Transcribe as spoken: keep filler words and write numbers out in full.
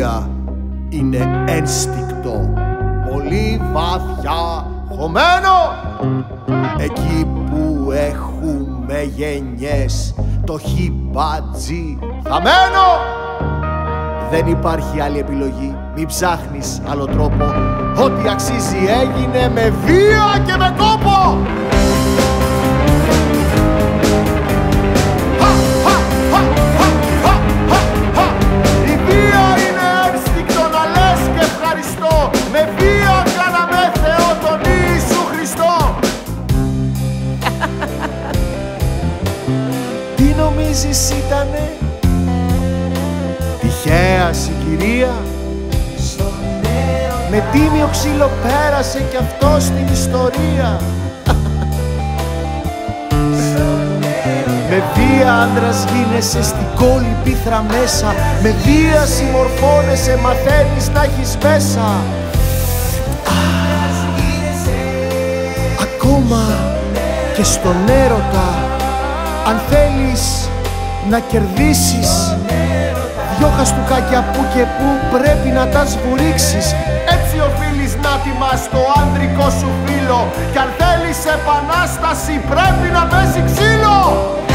βία είναι ένστικτο, πολύ βαθιά χωμένο. Εκεί που έχουμε γενιές το χιμπατζί θαμένο. Δεν υπάρχει άλλη επιλογή, μην ψάχνεις άλλο τρόπο. Ό,τι αξίζει έγινε με βία και με κόπο. Η βία είναι ένστικτο να λες και ευχαριστώ. Με βία κάναμε Θεό τον Ιησού Χριστό. Τι νομίζεις ήτανε τυχαία συγκυρία? Με τίμιο ξύλο πέρασε κι αυτό στην ιστορία. Με βία άντρας γίνεσαι στην κόλλη πίθρα μέσα. Με βία συμμορφώνεσαι, μαθαίνεις να έχεις μέσα. Ακόμα και στον έρωτα, αν θέλεις να κερδίσεις, δυο χαστούκάκια που και που πρέπει να τα σβουρίξεις. Έτσι οφείλεις να τιμάς το άντρικο σου φίλο. Κι αν θέλεις επανάσταση πρέπει να πέσει ξύλο.